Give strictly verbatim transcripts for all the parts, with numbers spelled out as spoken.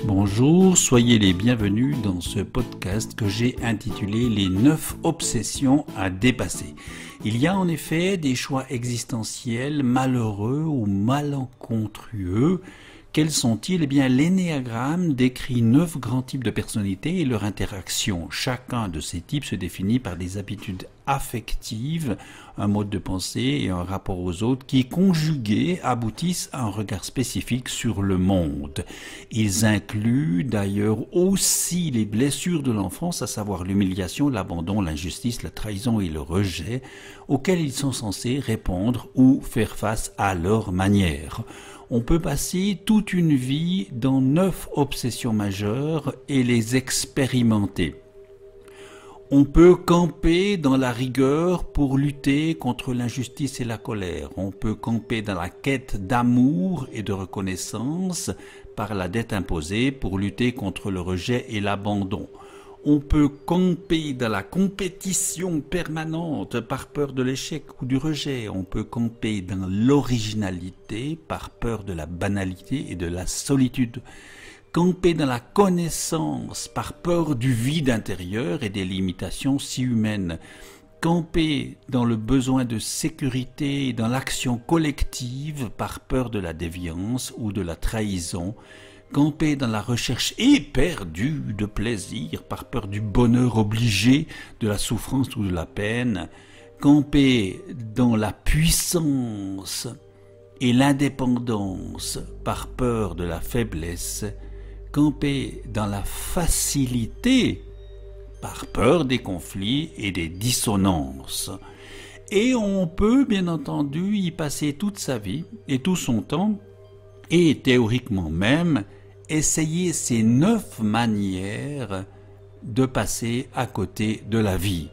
Bonjour, soyez les bienvenus dans ce podcast que j'ai intitulé « Les neuf obsessions à dépasser ». Il y a en effet des choix existentiels malheureux ou malencontrueux. Quels sont-ils? Eh bien, l'énéagramme décrit neuf grands types de personnalités et leur interaction. Chacun de ces types se définit par des habitudes affectives, un mode de pensée et un rapport aux autres qui, conjugués, aboutissent à un regard spécifique sur le monde. Ils incluent d'ailleurs aussi les blessures de l'enfance, à savoir l'humiliation, l'abandon, l'injustice, la trahison et le rejet, auxquels ils sont censés répondre ou faire face à leur manière. On peut passer toute une vie dans neuf obsessions majeures et les expérimenter. On peut camper dans la rigueur pour lutter contre l'injustice et la colère. On peut camper dans la quête d'amour et de reconnaissance par la dette imposée pour lutter contre le rejet et l'abandon. On peut camper dans la compétition permanente par peur de l'échec ou du rejet. On peut camper dans l'originalité par peur de la banalité et de la solitude. Camper dans la connaissance par peur du vide intérieur et des limitations si humaines. Camper dans le besoin de sécurité et dans l'action collective par peur de la déviance ou de la trahison. Camper dans la recherche éperdue de plaisir par peur du bonheur obligé, de la souffrance ou de la peine. Camper dans la puissance et l'indépendance par peur de la faiblesse. Camper dans la facilité par peur des conflits et des dissonances. Et on peut bien entendu y passer toute sa vie et tout son temps et théoriquement même essayer ces neuf manières de passer à côté de la vie.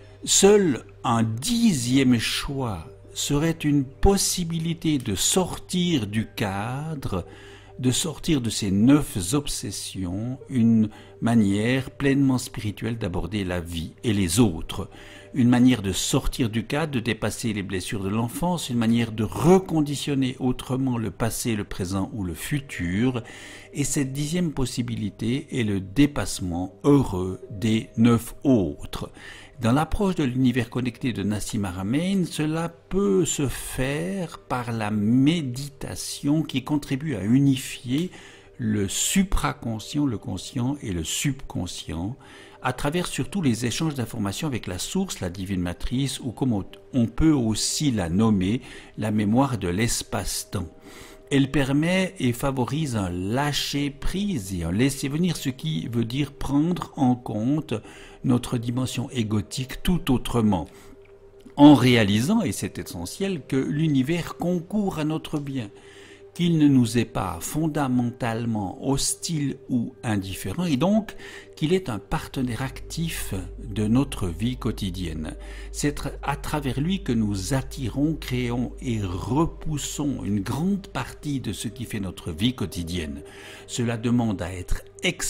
Seul un dixième choix serait une possibilité de sortir du cadre, de sortir de ces neuf obsessions, une manière pleinement spirituelle d'aborder la vie et les autres. Une manière de sortir du cadre, de dépasser les blessures de l'enfance, une manière de reconditionner autrement le passé, le présent ou le futur. Et cette dixième possibilité est le dépassement heureux des neuf autres. Dans l'approche de l'univers connecté de Nassim Haramein, cela peut se faire par la méditation qui contribue à unifier le supraconscient, le conscient et le subconscient, à travers surtout les échanges d'informations avec la source, la divine matrice, ou comme on peut aussi la nommer, la mémoire de l'espace-temps. Elle permet et favorise un lâcher-prise et un laisser-venir, ce qui veut dire prendre en compte notre dimension égotique tout autrement, en réalisant, et c'est essentiel, que l'univers concourt à notre bien, qu'il ne nous est pas fondamentalement hostile ou indifférent, et donc qu'il est un partenaire actif de notre vie quotidienne. C'est à travers lui que nous attirons, créons et repoussons une grande partie de ce qui fait notre vie quotidienne. Cela demande à être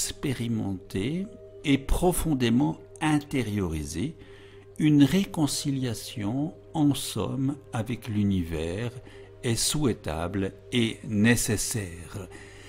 expérimenté et profondément intériorisé, une réconciliation en somme avec l'univers est souhaitable et nécessaire.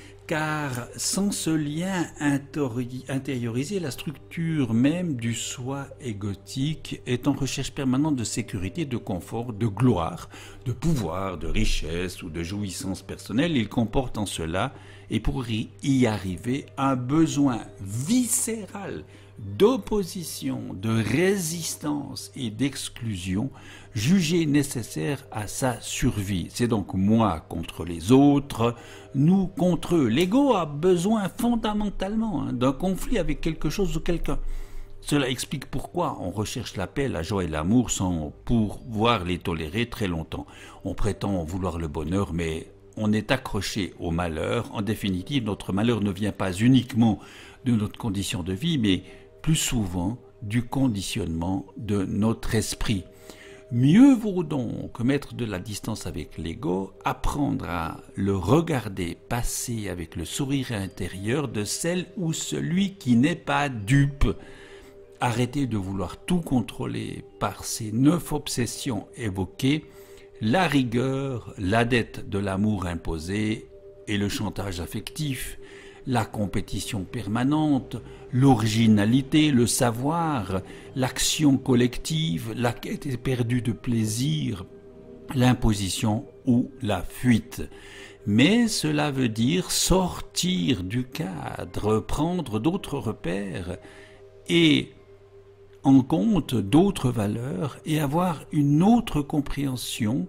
Car sans ce lien intériorisé, la structure même du soi égotique est en recherche permanente de sécurité, de confort, de gloire, de pouvoir, de richesse ou de jouissance personnelle. Il comporte en cela, et pour y arriver, un besoin viscéral d'opposition, de résistance et d'exclusion jugé nécessaire à sa survie. C'est donc moi contre les autres, nous contre eux. L'ego a besoin fondamentalement hein, d'un conflit avec quelque chose ou quelqu'un. Cela explique pourquoi on recherche la paix, la joie et l'amour sans pouvoir les tolérer très longtemps. On prétend vouloir le bonheur, mais on est accroché au malheur. En définitive, notre malheur ne vient pas uniquement de notre condition de vie, mais plus souvent du conditionnement de notre esprit. Mieux vaut donc mettre de la distance avec l'ego, apprendre à le regarder passer avec le sourire intérieur de celle ou celui qui n'est pas dupe. Arrêter de vouloir tout contrôler par ces neuf obsessions évoquées, la rigueur, la dette de l'amour imposé et le chantage affectif, la compétition permanente, l'originalité, le savoir, l'action collective, la quête éperdue de plaisir, l'imposition ou la fuite. Mais cela veut dire sortir du cadre, prendre d'autres repères et en compte d'autres valeurs et avoir une autre compréhension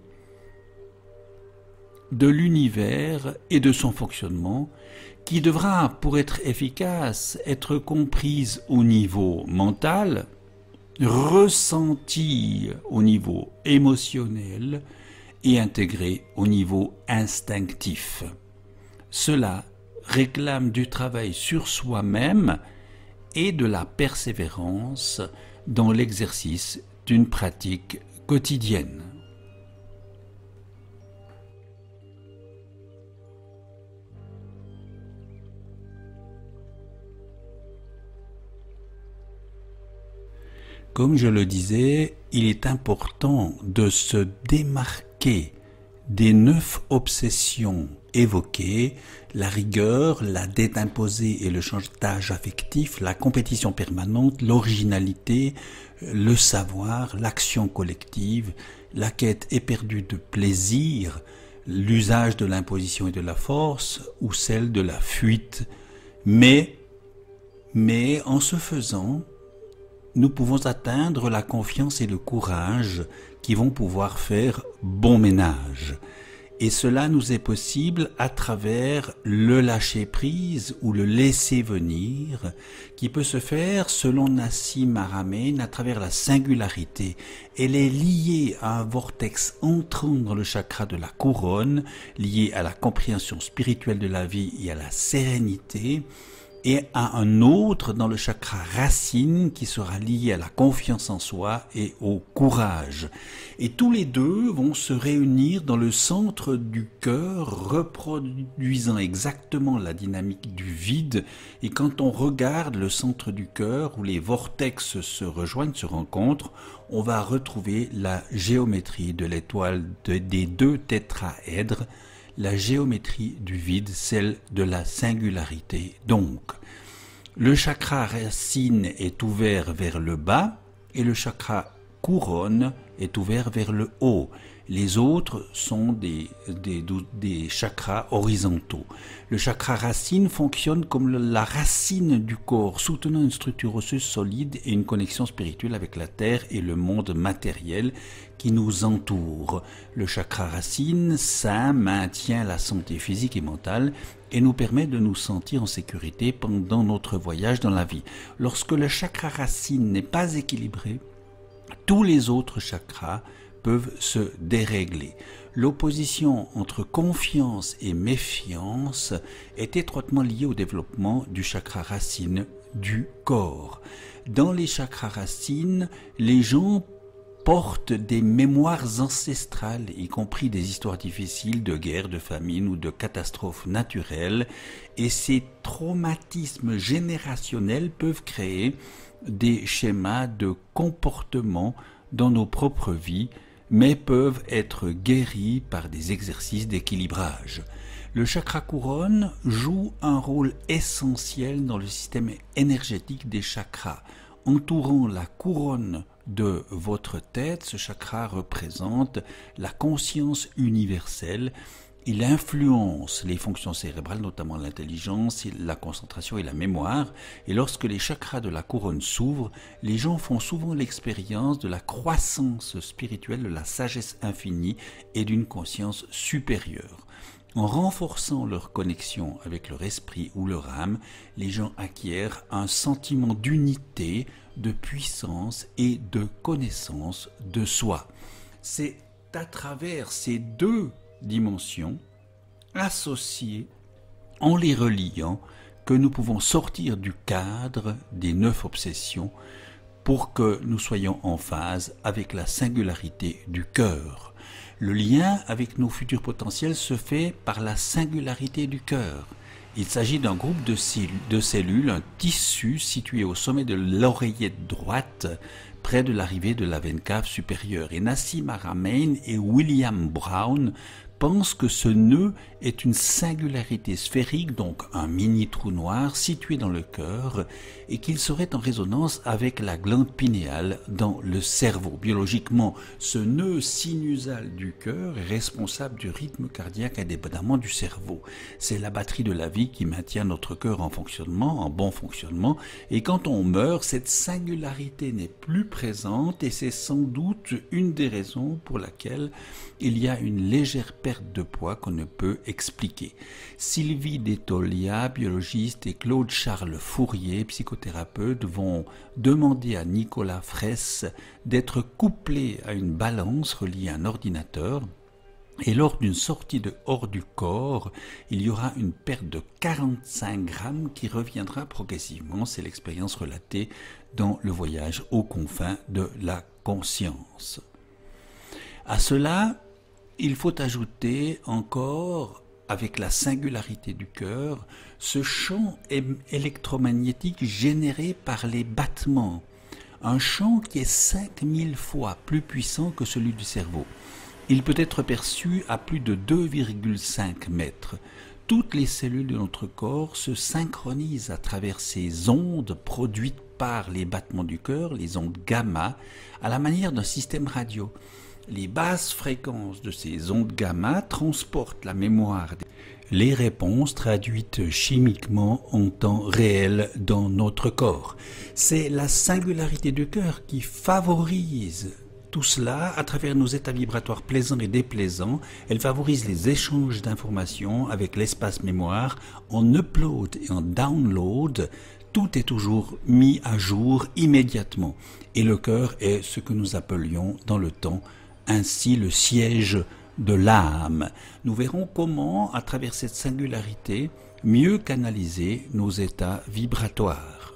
de l'univers et de son fonctionnement qui devra, pour être efficace, être comprise au niveau mental, ressentie au niveau émotionnel et intégrée au niveau instinctif. Cela réclame du travail sur soi-même et de la persévérance dans l'exercice d'une pratique quotidienne. Comme je le disais, il est important de se démarquer des neuf obsessions évoquées, la rigueur, la dette imposée et le chantage affectif, la compétition permanente, l'originalité, le savoir, l'action collective, la quête éperdue de plaisir, l'usage de l'imposition et de la force ou celle de la fuite. Mais, mais en ce faisant, nous pouvons atteindre la confiance et le courage qui vont pouvoir faire bon ménage. Et cela nous est possible à travers le lâcher-prise ou le laisser-venir qui peut se faire, selon Nassim Haramein, à travers la singularité. Elle est liée à un vortex entrant dans le chakra de la couronne, lié à la compréhension spirituelle de la vie et à la sérénité, et à un autre dans le chakra racine qui sera lié à la confiance en soi et au courage. Et tous les deux vont se réunir dans le centre du cœur, reproduisant exactement la dynamique du vide. Et quand on regarde le centre du cœur où les vortex se rejoignent, se rencontrent, on va retrouver la géométrie de l'étoile de, des deux tétraèdres, la géométrie du vide, celle de la singularité. Donc, le chakra racine est ouvert vers le bas et le chakra couronne est ouvert vers le haut. Les autres sont des, des, des chakras horizontaux. Le chakra racine fonctionne comme la racine du corps, soutenant une structure osseuse solide et une connexion spirituelle avec la terre et le monde matériel qui nous entoure. Le chakra racine sain maintient la santé physique et mentale et nous permet de nous sentir en sécurité pendant notre voyage dans la vie. Lorsque le chakra racine n'est pas équilibré, tous les autres chakras peuvent se dérégler. L'opposition entre confiance et méfiance est étroitement liée au développement du chakra racine du corps. Dans les chakras racines, les gens portent des mémoires ancestrales, y compris des histoires difficiles de guerre, de famine ou de catastrophes naturelles, et ces traumatismes générationnels peuvent créer des schémas de comportement dans nos propres vies, mais peuvent être guéris par des exercices d'équilibrage. Le chakra couronne joue un rôle essentiel dans le système énergétique des chakras. Entourant la couronne de votre tête, ce chakra représente la conscience universelle. Il influence les fonctions cérébrales, notamment l'intelligence, la concentration et la mémoire. Et lorsque les chakras de la couronne s'ouvrent, les gens font souvent l'expérience de la croissance spirituelle, de la sagesse infinie et d'une conscience supérieure. En renforçant leur connexion avec leur esprit ou leur âme, les gens acquièrent un sentiment d'unité, de puissance et de connaissance de soi. C'est à travers ces deux dimensions associées, en les reliant, que nous pouvons sortir du cadre des neuf obsessions pour que nous soyons en phase avec la singularité du cœur. Le lien avec nos futurs potentiels se fait par la singularité du cœur. Il s'agit d'un groupe de cellules, de cellules, un tissu situé au sommet de l'oreillette droite, près de l'arrivée de la veine cave supérieure. Et Nassim Haramein et William Brown pensent que ce nœud est une singularité sphérique, donc un mini trou noir situé dans le cœur et qu'il serait en résonance avec la glande pinéale dans le cerveau. Biologiquement, ce nœud sinusal du cœur est responsable du rythme cardiaque indépendamment du cerveau. C'est la batterie de la vie qui maintient notre cœur en fonctionnement, en bon fonctionnement, et quand on meurt, cette singularité n'est plus présente et c'est sans doute une des raisons pour laquelle il y a une légère perte de poids qu'on ne peut expliquer. Sylvie Détolia, biologiste, et Claude Charles Fourier, psychothérapeute, vont demander à Nicolas Fraisse d'être couplé à une balance reliée à un ordinateur. Et lors d'une sortie de hors du corps, il y aura une perte de quarante-cinq grammes qui reviendra progressivement. C'est l'expérience relatée dans le voyage aux confins de la conscience. À cela, il faut ajouter encore, avec la singularité du cœur, ce champ électromagnétique généré par les battements. Un champ qui est cinq mille fois plus puissant que celui du cerveau. Il peut être perçu à plus de deux virgule cinq mètres. Toutes les cellules de notre corps se synchronisent à travers ces ondes produites par les battements du cœur, les ondes gamma, à la manière d'un système radio. Les basses fréquences de ces ondes gamma transportent la mémoire, les réponses traduites chimiquement en temps réel dans notre corps. C'est la singularité du cœur qui favorise tout cela à travers nos états vibratoires plaisants et déplaisants. Elle favorise les échanges d'informations avec l'espace mémoire en upload et en download. Tout est toujours mis à jour immédiatement. Et le cœur est ce que nous appelions dans le temps ainsi le siège de l'âme. Nous verrons comment, à travers cette singularité, mieux canaliser nos états vibratoires.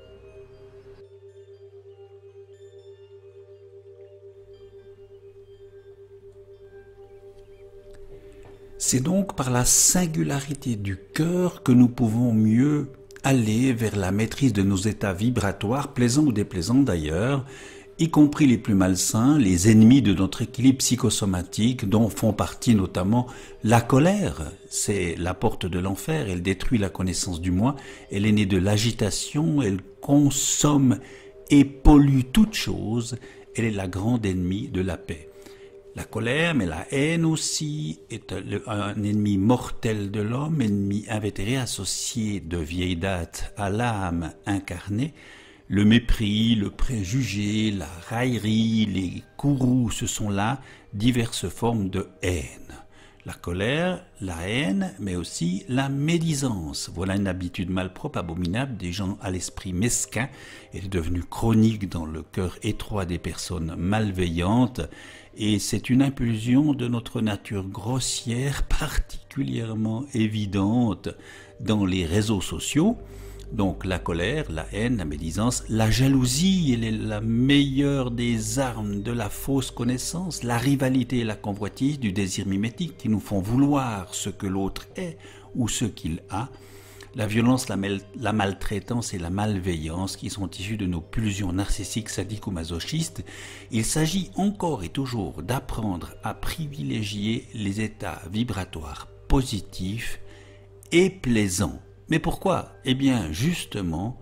C'est donc par la singularité du cœur que nous pouvons mieux aller vers la maîtrise de nos états vibratoires, plaisants ou déplaisants d'ailleurs, y compris les plus malsains, les ennemis de notre équilibre psychosomatique, dont font partie notamment la colère. C'est la porte de l'enfer, elle détruit la connaissance du moi, elle est née de l'agitation, elle consomme et pollue toute chose, elle est la grande ennemie de la paix. La colère, mais la haine aussi, est un ennemi mortel de l'homme, ennemi invétéré associé de vieille date à l'âme incarnée. Le mépris, le préjugé, la raillerie, les courroux, ce sont là diverses formes de haine. La colère, la haine, mais aussi la médisance. Voilà une habitude malpropre, abominable des gens à l'esprit mesquin. Elle est devenue chronique dans le cœur étroit des personnes malveillantes. Et c'est une impulsion de notre nature grossière, particulièrement évidente dans les réseaux sociaux. Donc la colère, la haine, la médisance, la jalousie, elle est la meilleure des armes de la fausse connaissance, la rivalité et la convoitise du désir mimétique qui nous font vouloir ce que l'autre est ou ce qu'il a, la violence, la, la maltraitance et la malveillance qui sont issues de nos pulsions narcissiques, sadiques ou masochistes. Il s'agit encore et toujours d'apprendre à privilégier les états vibratoires positifs et plaisants. Mais pourquoi? Eh bien, justement,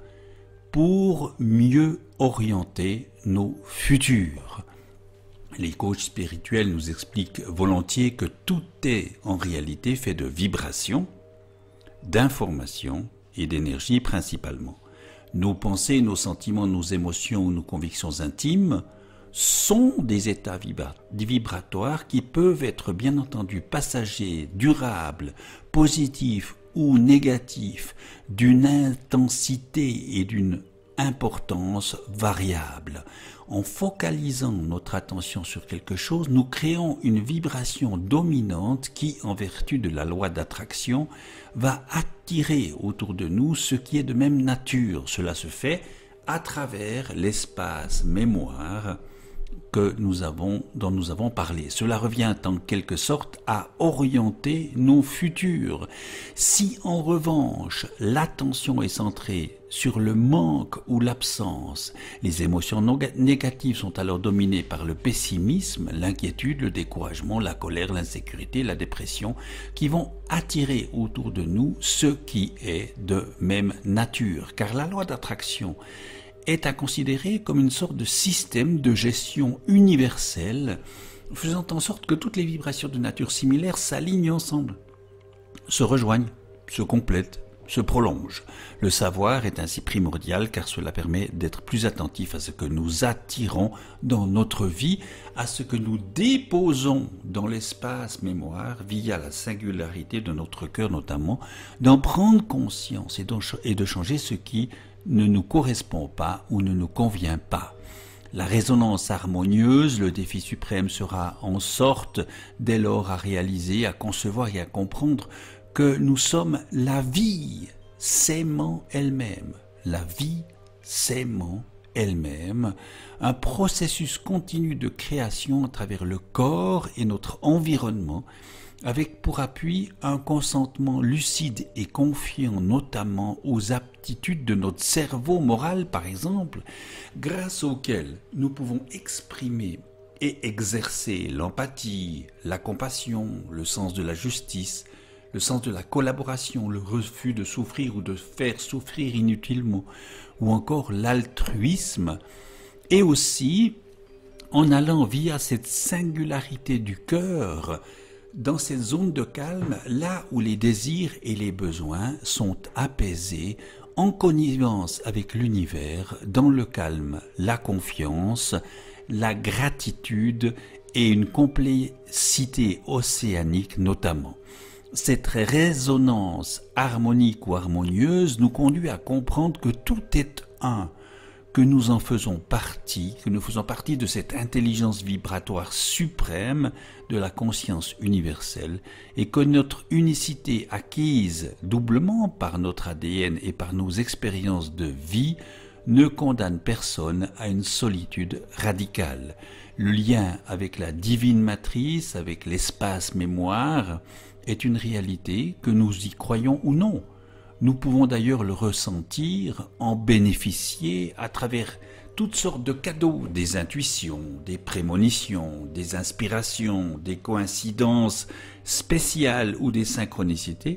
pour mieux orienter nos futurs. Les coachs spirituels nous expliquent volontiers que tout est en réalité fait de vibrations, d'informations et d'énergie principalement. Nos pensées, nos sentiments, nos émotions ou nos convictions intimes sont des états vibratoires qui peuvent être bien entendu passagers, durables, positifs ou négatif, d'une intensité et d'une importance variable. En focalisant notre attention sur quelque chose, nous créons une vibration dominante qui, en vertu de la loi d'attraction, va attirer autour de nous ce qui est de même nature. Cela se fait à travers l'espace mémoire que nous avons, dont nous avons parlé. Cela revient en quelque sorte à orienter nos futurs. Si en revanche l'attention est centrée sur le manque ou l'absence, les émotions négatives sont alors dominées par le pessimisme, l'inquiétude, le découragement, la colère, l'insécurité, la dépression, qui vont attirer autour de nous ce qui est de même nature. Car la loi d'attraction est à considérer comme une sorte de système de gestion universel, faisant en sorte que toutes les vibrations de nature similaire s'alignent ensemble, se rejoignent, se complètent, se prolongent. Le savoir est ainsi primordial car cela permet d'être plus attentif à ce que nous attirons dans notre vie, à ce que nous déposons dans l'espace mémoire via la singularité de notre cœur notamment, d'en prendre conscience et de changer ce qui ne nous correspond pas ou ne nous convient pas. La résonance harmonieuse, le défi suprême sera en sorte dès lors à réaliser, à concevoir et à comprendre que nous sommes la vie s'aimant elle-même. La vie s'aimant elle-même, un processus continu de création à travers le corps et notre environnement, avec pour appui un consentement lucide et confiant notamment aux aptitudes de notre cerveau moral par exemple, grâce auxquelles nous pouvons exprimer et exercer l'empathie, la compassion, le sens de la justice, le sens de la collaboration, le refus de souffrir ou de faire souffrir inutilement, ou encore l'altruisme, et aussi en allant via cette singularité du cœur dans cette zone de calme, là où les désirs et les besoins sont apaisés, en connivence avec l'univers, dans le calme, la confiance, la gratitude et une complicité océanique notamment. Cette résonance harmonique ou harmonieuse nous conduit à comprendre que tout est un, que nous en faisons partie, que nous faisons partie de cette intelligence vibratoire suprême de la conscience universelle et que notre unicité acquise doublement par notre A D N et par nos expériences de vie ne condamne personne à une solitude radicale. Le lien avec la divine matrice, avec l'espace mémoire, est une réalité que nous y croyons ou non. Nous pouvons d'ailleurs le ressentir, en bénéficier à travers toutes sortes de cadeaux, des intuitions, des prémonitions, des inspirations, des coïncidences spéciales ou des synchronicités,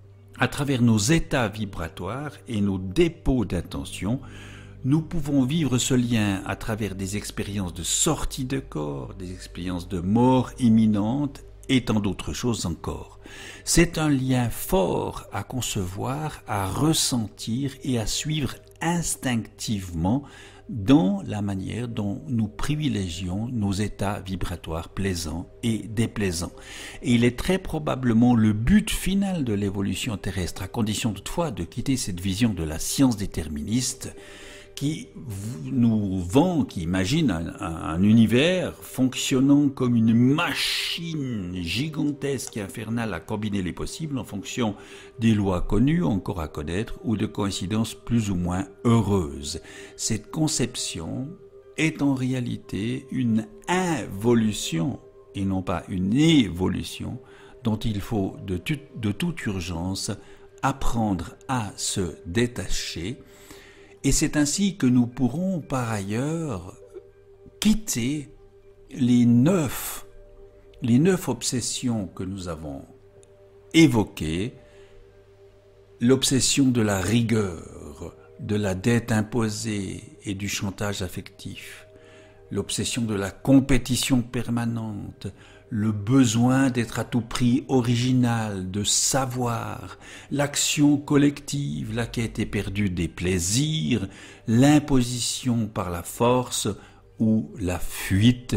à travers nos états vibratoires et nos dépôts d'intention. Nous pouvons vivre ce lien à travers des expériences de sortie de corps, des expériences de mort imminente et tant d'autres choses encore. C'est un lien fort à concevoir, à ressentir et à suivre instinctivement dans la manière dont nous privilégions nos états vibratoires plaisants et déplaisants. Et il est très probablement le but final de l'évolution terrestre, à condition toutefois de quitter cette vision de la science déterministe qui nous vend, qui imagine un, un, un univers fonctionnant comme une machine gigantesque et infernale à combiner les possibles en fonction des lois connues, encore à connaître, ou de coïncidences plus ou moins heureuses. Cette conception est en réalité une involution et non pas une évolution dont il faut de, tu, de toute urgence apprendre à se détacher. Et c'est ainsi que nous pourrons par ailleurs quitter les neuf, les neuf obsessions que nous avons évoquées, l'obsession de la rigueur, de la dette imposée et du chantage affectif, l'obsession de la compétition permanente, le besoin d'être à tout prix original, de savoir, l'action collective, la quête éperdue des plaisirs, l'imposition par la force ou la fuite.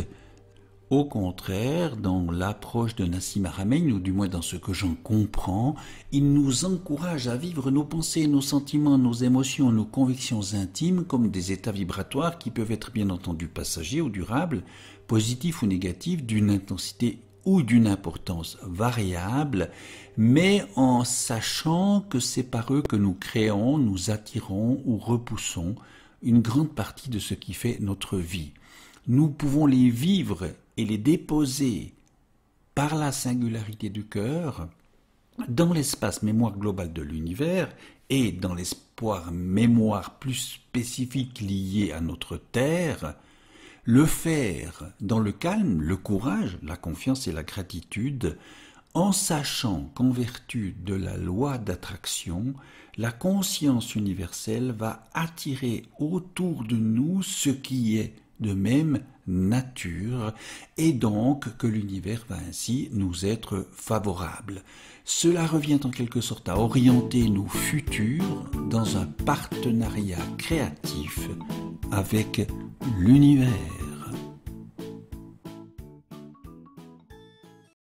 Au contraire, dans l'approche de Nassim Haramein, ou du moins dans ce que j'en comprends, il nous encourage à vivre nos pensées, nos sentiments, nos émotions, nos convictions intimes comme des états vibratoires qui peuvent être bien entendu passagers ou durables, positifs ou négatifs, d'une intensité ou d'une importance variable, mais en sachant que c'est par eux que nous créons, nous attirons ou repoussons une grande partie de ce qui fait notre vie. nous pouvons les vivre et les déposer par la singularité du cœur dans l'espace mémoire global de l'univers et dans l'espoir mémoire plus spécifique lié à notre Terre, le faire dans le calme, le courage, la confiance et la gratitude, en sachant qu'en vertu de la loi d'attraction, la conscience universelle va attirer autour de nous ce qui est de même nature, et donc que l'univers va ainsi nous être favorable. Cela revient en quelque sorte à orienter nos futurs dans un partenariat créatif avec l'univers.